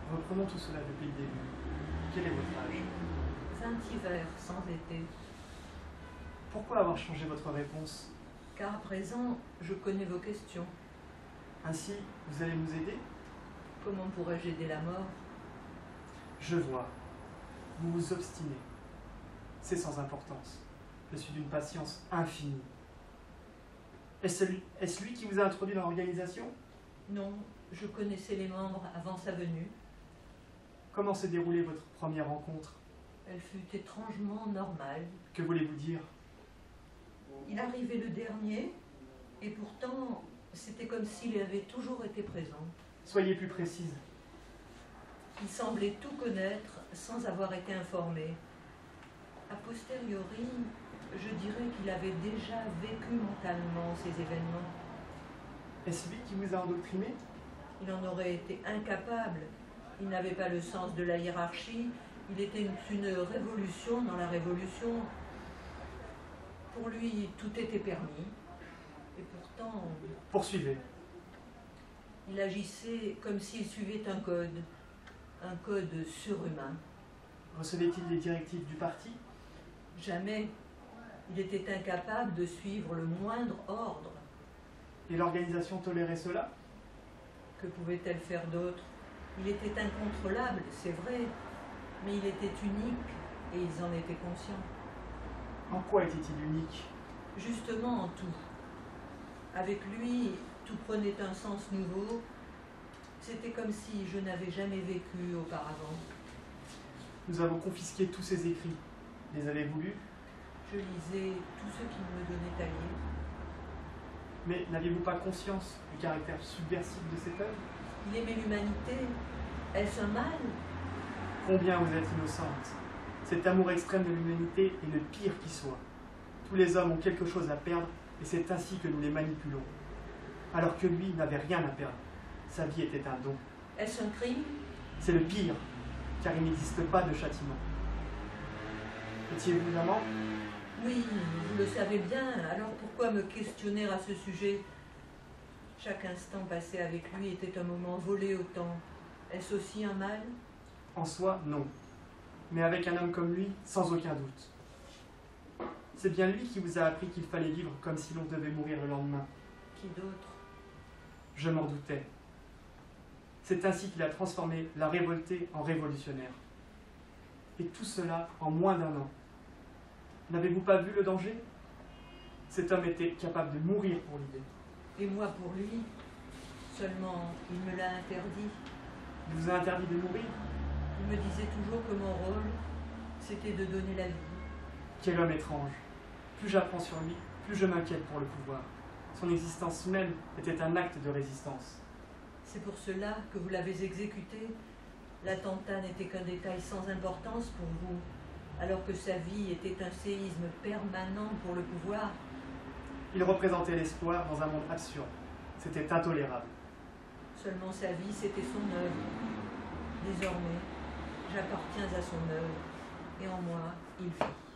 Reprenons tout cela depuis le début. Quel est votre âge? 20 hivers sans été. Pourquoi avoir changé votre réponse? Car à présent, je connais vos questions. Ainsi, vous allez nous aider? Comment pourrais-je aider la mort? Je vois. Vous vous obstinez. C'est sans importance. Je suis d'une patience infinie. Est-ce lui qui vous a introduit dans l'organisation? Non, je connaissais les membres avant sa venue. Comment s'est déroulée votre première rencontre? Elle fut étrangement normale. Que voulez-vous dire? Il arrivait le dernier, et pourtant, c'était comme s'il avait toujours été présent. Soyez plus précise. Il semblait tout connaître sans avoir été informé. A posteriori, je dirais qu'il avait déjà vécu mentalement ces événements. Est-ce lui qui vous a endoctriné? Il en aurait été incapable. Il n'avait pas le sens de la hiérarchie. Il était une révolution dans la révolution. Pour lui, tout était permis. Et pourtant, Poursuivez. il agissait comme s'il suivait un code surhumain. Recevait-il les directives du parti? Jamais. Il était incapable de suivre le moindre ordre. Et l'organisation tolérait cela? Que pouvait-elle faire d'autre? Il était incontrôlable, c'est vrai, mais il était unique et ils en étaient conscients. En quoi était-il unique? Justement en tout. Avec lui, tout prenait un sens nouveau. C'était comme si je n'avais jamais vécu auparavant. Nous avons confisqué tous ses écrits. Les avez-vous lus? Je lisais tout ce qu'il me donnait à lire. Mais n'aviez-vous pas conscience du caractère subversif de cette œuvre? Il aimait l'humanité. Est-ce un mal? Combien vous êtes innocente! Cet amour extrême de l'humanité est le pire qui soit. Tous les hommes ont quelque chose à perdre et c'est ainsi que nous les manipulons. Alors que lui n'avait rien à perdre. Sa vie était un don. Est-ce un crime? C'est le pire, car il n'existe pas de châtiment. Étiez-vous amant? Oui, vous le savez bien, alors pourquoi me questionner à ce sujet? Chaque instant passé avec lui était un moment volé au temps. Est-ce aussi un mal? En soi, non. Mais avec un homme comme lui, sans aucun doute. C'est bien lui qui vous a appris qu'il fallait vivre comme si l'on devait mourir le lendemain. Qui d'autre? Je m'en doutais. C'est ainsi qu'il a transformé la révoltée en révolutionnaire. Et tout cela en moins d'un an. N'avez-vous pas vu le danger? Cet homme était capable de mourir pour l'idée. Et moi pour lui? Seulement, il me l'a interdit. Il vous a interdit de mourir? Il me disait toujours que mon rôle, c'était de donner la vie. Quel homme étrange! Plus j'apprends sur lui, plus je m'inquiète pour le pouvoir. Son existence même était un acte de résistance. C'est pour cela que vous l'avez exécuté. L'attentat n'était qu'un détail sans importance pour vous, alors que sa vie était un séisme permanent pour le pouvoir. Il représentait l'espoir dans un monde absurde. C'était intolérable. Seulement sa vie, c'était son œuvre. Désormais, j'appartiens à son œuvre, et en moi, il vit.